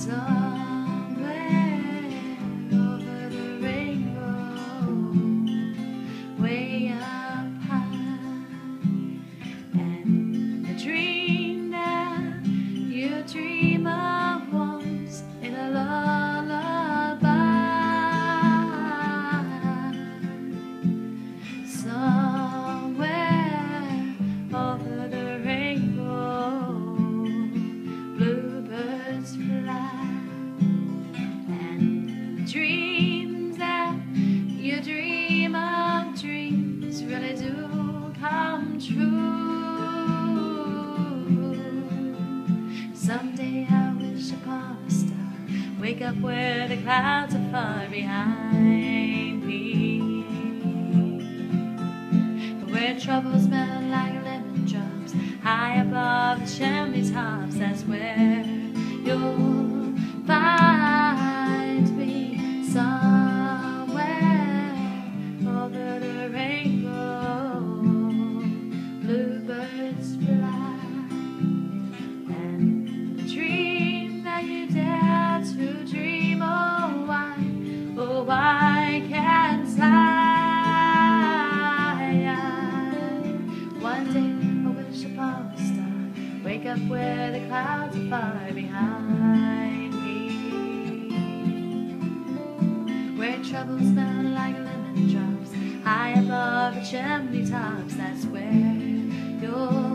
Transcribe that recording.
Somewhere over the rainbow, way up high, and the dream that you dream of once in a lullaby. Somewhere over the rainbow, bluebirds fly, and the dreams that you dream of, dreams really do come true. Someday I wish upon a star, wake up where the clouds are far behind me, where troubles melt like lemon drops high above the chimney tops. That's where you'll find me. Somewhere over the rainbow, bluebirds fly, and the dream that you dare to dream, oh why can't I? One day I wish upon a star, wake up where the clouds are far behind me, where troubles melt like lemon drops high above the chimney tops. That's where you'll